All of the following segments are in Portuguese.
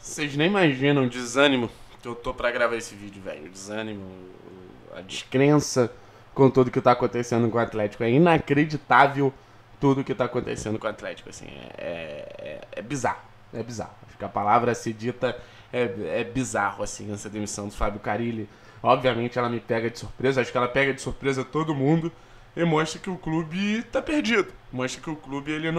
Vocês nem imaginam o desânimo que eu tô pra gravar esse vídeo, velho. O desânimo, a descrença com tudo que tá acontecendo com o Atlético. É inacreditável tudo que tá acontecendo com o Atlético, assim. É bizarro. É bizarro. Acho que a palavra a ser dita é bizarro, assim, essa demissão do Fábio Carille. Obviamente ela me pega de surpresa. Acho que ela pega de surpresa todo mundo e mostra que o clube tá perdido. Mostra que o clube, ele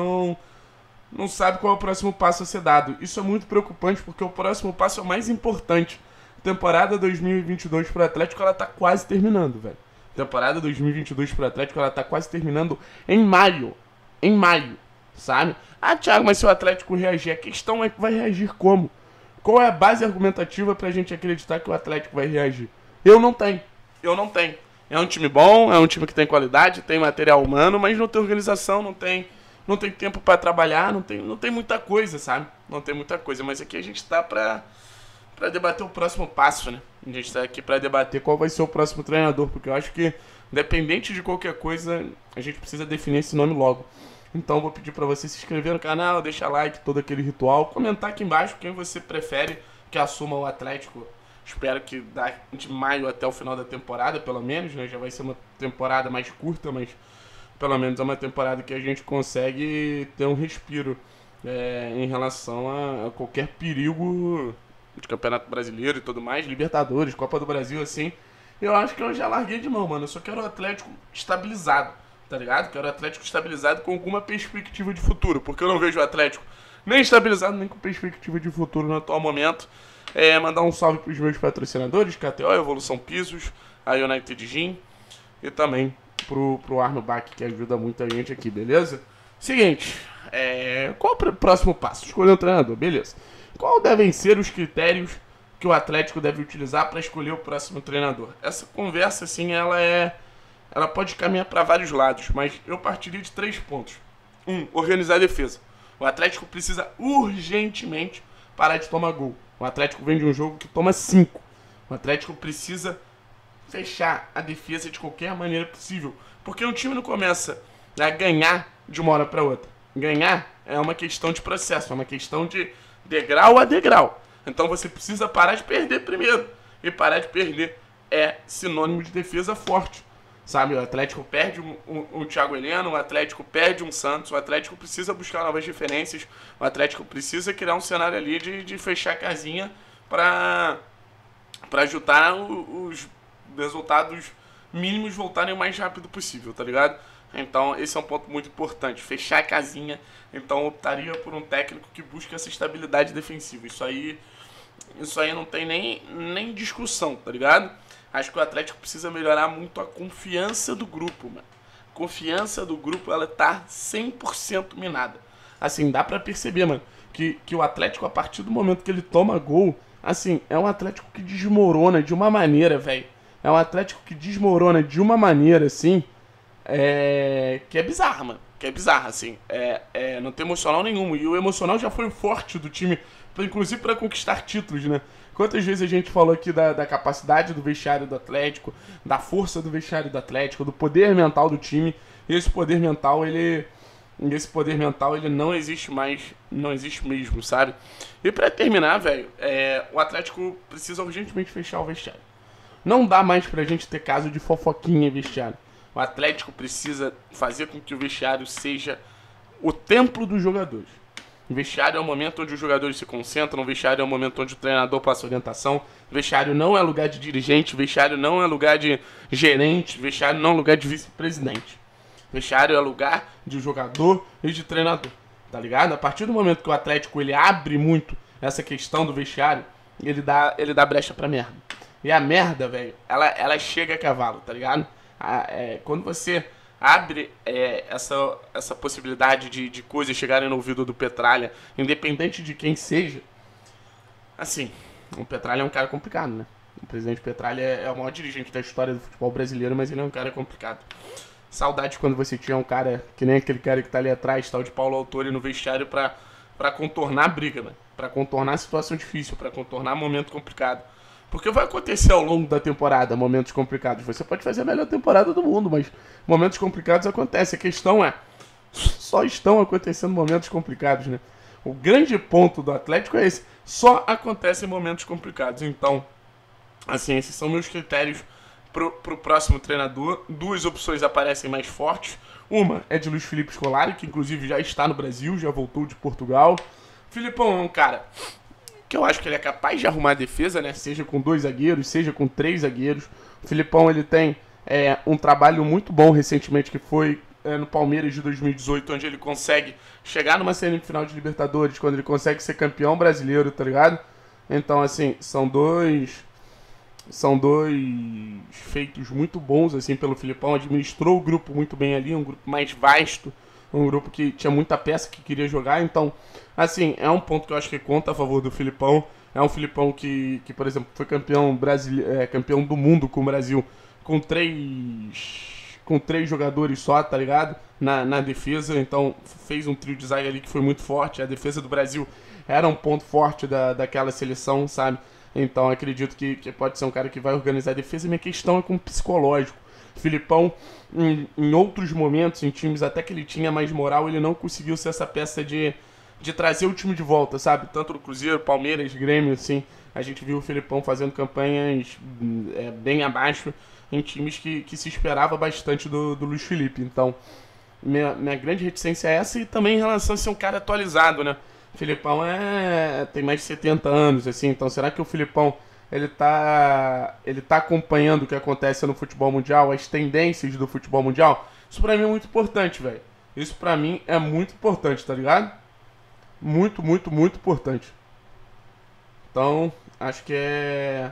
não sabe qual é o próximo passo a ser dado. Isso é muito preocupante porque o próximo passo é o mais importante. Temporada 2022 pro Atlético, ela tá quase terminando, velho. Temporada 2022 pro Atlético, ela tá quase terminando em maio. Em maio, sabe? Ah, Thiago, mas se o Atlético reagir, a questão é que vai reagir como? Qual é a base argumentativa pra gente acreditar que o Atlético vai reagir? Eu não tenho. Eu não tenho. É um time bom, é um time que tem qualidade, tem material humano, mas não tem organização, não tem tempo pra trabalhar, não tem muita coisa, sabe? Não tem muita coisa, mas aqui a gente tá pra debater o próximo passo, né? A gente tá aqui pra debater qual vai ser o próximo treinador, porque eu acho que, independente de qualquer coisa, a gente precisa definir esse nome logo. Então vou pedir pra você se inscrever no canal, deixar like, todo aquele ritual, comentar aqui embaixo quem você prefere que assuma o Atlético. Espero que de maio até o final da temporada, pelo menos, né? Já vai ser uma temporada mais curta, mas pelo menos é uma temporada que a gente consegue ter um respiro em relação a qualquer perigo de Campeonato Brasileiro e tudo mais, Libertadores, Copa do Brasil, assim. Eu acho que eu já larguei de mão, mano. Eu só quero o Atlético estabilizado, tá ligado? Quero o Atlético estabilizado com alguma perspectiva de futuro, porque eu não vejo o Atlético nem estabilizado, nem com perspectiva de futuro no atual momento. Mandar um salve pros meus patrocinadores, KTO, Evolução Pisos, a United Gym e também pro Arno Bach, que ajuda muita gente aqui, beleza? Seguinte, qual o próximo passo? Escolher um treinador, beleza. Qual devem ser os critérios que o Atlético deve utilizar para escolher o próximo treinador? Essa conversa, assim, ela pode caminhar para vários lados, mas eu partiria de 3 pontos. Organizar a defesa. O Atlético precisa urgentemente parar de tomar gol. O Atlético vem de um jogo que toma 5. O Atlético precisa fechar a defesa de qualquer maneira possível. Porque um time não começa a ganhar de uma hora para outra. Ganhar é uma questão de processo, é uma questão de degrau a degrau. Então você precisa parar de perder primeiro. E parar de perder é sinônimo de defesa forte. Sabe, o Atlético perde um Thiago Heleno, o Atlético perde um Santos, o Atlético precisa buscar novas referências, o Atlético precisa criar um cenário ali de fechar a casinha para ajudar os resultados mínimos voltarem o mais rápido possível, tá ligado? Então esse é um ponto muito importante, fechar a casinha. Então eu optaria por um técnico que busque essa estabilidade defensiva. Isso aí não tem nem discussão, tá ligado? Acho que o Atlético precisa melhorar muito a confiança do grupo, mano. A confiança do grupo, ela tá 100% minada. Assim, dá pra perceber, mano, que o Atlético, a partir do momento que ele toma gol, assim, é um Atlético que desmorona de uma maneira, velho. É um Atlético que desmorona de uma maneira, assim, que é bizarra, mano. Que é bizarra, assim. Não tem emocional nenhum. E o emocional já foi o forte do time, inclusive para conquistar títulos, né? Quantas vezes a gente falou aqui da capacidade do vestiário do Atlético, da força do vestiário do Atlético, do poder mental do time. E esse poder mental, ele não existe mais, não existe mesmo, sabe? E para terminar, velho, o Atlético precisa urgentemente fechar o vestiário. Não dá mais pra gente ter caso de fofoquinha em vestiário. O Atlético precisa fazer com que o vestiário seja o templo dos jogadores. O vestiário é o momento onde os jogadores se concentram, o vestiário é o momento onde o treinador passa orientação, o vestiário não é lugar de dirigente, o vestiário não é lugar de gerente, o vestiário não é lugar de vice-presidente. O vestiário é lugar de jogador e de treinador, tá ligado? A partir do momento que o Atlético ele abre muito essa questão do vestiário, ele dá brecha pra merda. E a merda, velho, ela chega a cavalo, tá ligado? Quando você abre essa possibilidade de coisas chegarem no ouvido do Petralha, independente de quem seja, assim, o Petralha é um cara complicado, né? O presidente Petralha é o maior dirigente da história do futebol brasileiro, mas ele é um cara complicado. Saudade quando você tinha um cara, que nem aquele cara que tá ali atrás, tal de Paulo Autori no vestiário pra contornar a briga, mano. Pra contornar a situação difícil, pra contornar momento complicado. Porque vai acontecer ao longo da temporada momentos complicados. Você pode fazer a melhor temporada do mundo, mas momentos complicados acontecem. A questão só estão acontecendo momentos complicados, né? O grande ponto do Atlético é esse. Só acontece em momentos complicados. Então, assim, esses são meus critérios pro próximo treinador. Duas opções aparecem mais fortes. Uma é de Luiz Felipe Scolari, que inclusive já está no Brasil, já voltou de Portugal. Filipão é um cara que eu acho que ele é capaz de arrumar a defesa, né? Seja com 2 zagueiros, seja com 3 zagueiros. O Filipão, ele tem um trabalho muito bom recentemente, que foi no Palmeiras de 2018, onde ele consegue chegar numa semifinal de Libertadores, quando ele consegue ser campeão brasileiro, tá ligado? Então, assim, são dois feitos muito bons, assim, pelo Filipão. Administrou o grupo muito bem ali, um grupo mais vasto, um grupo que tinha muita peça que queria jogar. Então, assim, é um ponto que eu acho que conta a favor do Filipão. É um Filipão que por exemplo, foi campeão do mundo com o Brasil com três jogadores só, tá ligado? Na defesa. Então, fez um trio de zaga ali que foi muito forte. A defesa do Brasil era um ponto forte daquela seleção, sabe? Então, acredito que pode ser um cara que vai organizar a defesa. Minha questão é com o psicológico. Filipão, em outros momentos, em times até que ele tinha mais moral, ele não conseguiu ser essa peça de trazer o time de volta, sabe? Tanto no Cruzeiro, Palmeiras, Grêmio, assim. A gente viu o Filipão fazendo campanhas bem abaixo em times que se esperava bastante do Luiz Felipe. Então, minha grande reticência é essa, e também em relação a ser um cara atualizado, né? O Filipão tem mais de 70 anos, assim. Então, será que o Filipão ele tá acompanhando o que acontece no futebol mundial, as tendências do futebol mundial? Isso pra mim é muito importante, velho. Isso pra mim é muito importante, tá ligado? Muito, muito, muito importante. Então, acho que é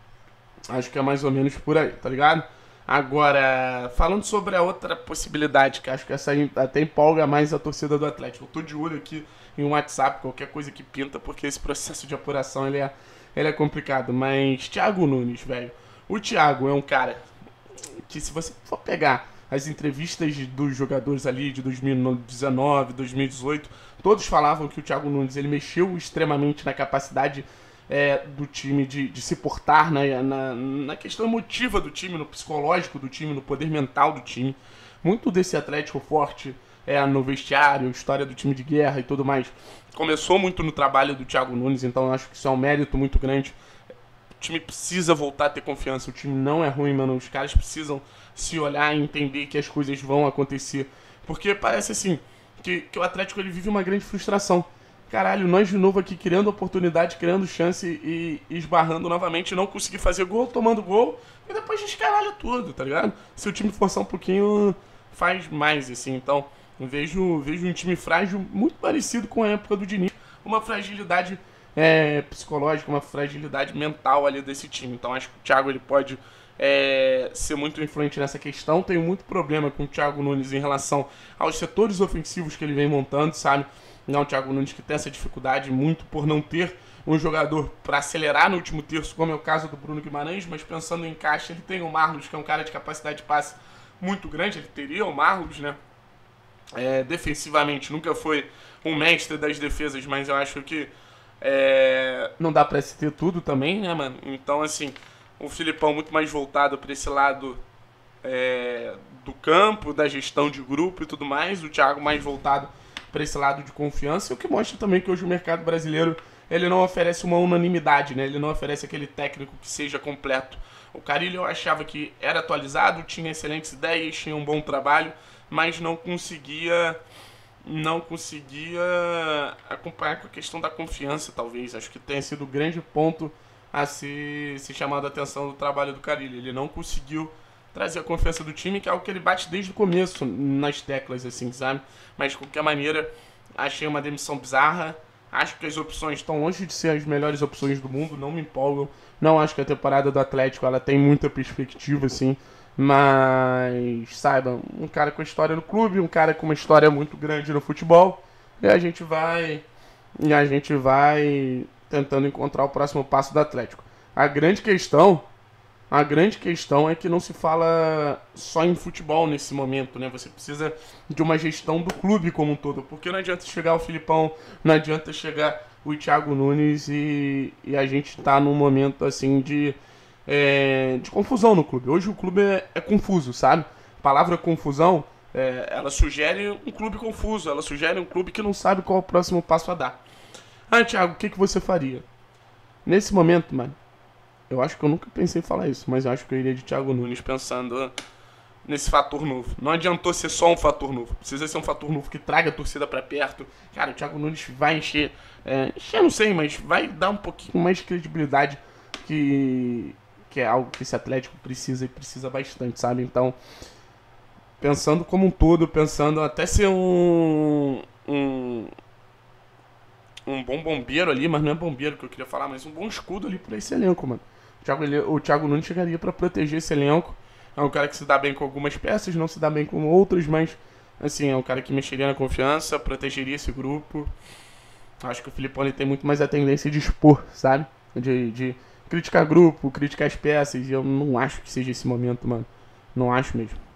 mais ou menos por aí, tá ligado? Agora, falando sobre a outra possibilidade, que acho que essa aí até empolga mais a torcida do Atlético. Eu tô de olho aqui em um WhatsApp, qualquer coisa que pinta, porque esse processo de apuração ele é complicado. Mas Thiago Nunes, velho. O Thiago é um cara que, se você for pegar as entrevistas dos jogadores ali de 2019, 2018, todos falavam que o Thiago Nunes ele mexeu extremamente na capacidade do time de se portar, né, na questão emotiva do time, no psicológico do time, no poder mental do time. Muito desse Atlético forte no vestiário, história do time de guerra e tudo mais, começou muito no trabalho do Thiago Nunes. Então eu acho que isso é um mérito muito grande. O time precisa voltar a ter confiança. O time não é ruim, mano. Os caras precisam se olhar e entender que as coisas vão acontecer. Porque parece assim que o Atlético ele vive uma grande frustração. Caralho, nós de novo aqui criando oportunidade, criando chance e esbarrando novamente, não conseguir fazer gol, tomando gol, e depois descaralha tudo, tá ligado? Se o time forçar um pouquinho, faz mais, assim. Então, eu vejo um time frágil, muito parecido com a época do Diniz. Uma fragilidade psicológica, uma fragilidade mental ali desse time. Então, acho que o Thiago ele pode ser muito influente nessa questão. Tenho muito problema com o Thiago Nunes em relação aos setores ofensivos que ele vem montando, sabe? Não, o Thiago Nunes que tem essa dificuldade muito por não ter um jogador para acelerar no último terço, como é o caso do Bruno Guimarães, mas pensando em encaixe, ele tem o Marlos, que é um cara de capacidade de passe muito grande. Ele teria o Marlos, né? Defensivamente nunca foi um mestre das defesas, mas eu acho que não dá para se ter tudo também, né, mano? Então, assim, o Filipão muito mais voltado para esse lado do campo, da gestão de grupo e tudo mais. O Thiago mais voltado para esse lado de confiança, o que mostra também que hoje o mercado brasileiro ele não oferece uma unanimidade, né? Ele não oferece aquele técnico que seja completo. O Carille eu achava que era atualizado, tinha excelentes ideias, tinha um bom trabalho, mas não conseguia acompanhar com a questão da confiança, talvez. Acho que tenha sido o grande ponto a se chamado a atenção do trabalho do Carille. Ele não conseguiu trazer a confiança do time, que é algo que ele bate desde o começo nas teclas, assim, sabe? Mas, de qualquer maneira, achei uma demissão bizarra. Acho que as opções estão longe de ser as melhores opções do mundo, não me empolgam. Não acho que a temporada do Atlético ela tem muita perspectiva, assim. Mas, saiba, um cara com história no clube, um cara com uma história muito grande no futebol. E a gente vai tentando encontrar o próximo passo do Atlético. A grande questão é que não se fala só em futebol nesse momento, né? Você precisa de uma gestão do clube como um todo, porque não adianta chegar o Filipão, não adianta chegar o Thiago Nunes e a gente tá num momento assim de confusão no clube. Hoje o clube é confuso, sabe? A palavra confusão ela sugere um clube confuso, ela sugere um clube que não sabe qual é o próximo passo a dar. Ah, Thiago, o que você faria? Nesse momento, mano, eu acho que eu nunca pensei em falar isso, mas eu acho que eu iria de Thiago Nunes pensando nesse fator novo. Não adiantou ser só um fator novo. Precisa ser um fator novo que traga a torcida pra perto. Cara, o Thiago Nunes vai encher... encher não sei, mas vai dar um pouquinho mais de credibilidade que é algo que esse Atlético precisa e precisa bastante, sabe? Então, pensando como um todo, pensando até ser um bom bombeiro ali, mas não é bombeiro que eu queria falar, mas um bom escudo ali pra esse elenco, mano. O Thiago Nunes chegaria pra proteger esse elenco. É um cara que se dá bem com algumas peças, não se dá bem com outras, mas assim, é um cara que mexeria na confiança, protegeria esse grupo. Acho que o Filipone tem muito mais a tendência de expor, sabe? De criticar grupo, criticar as peças, e eu não acho que seja esse momento, mano. Não acho mesmo.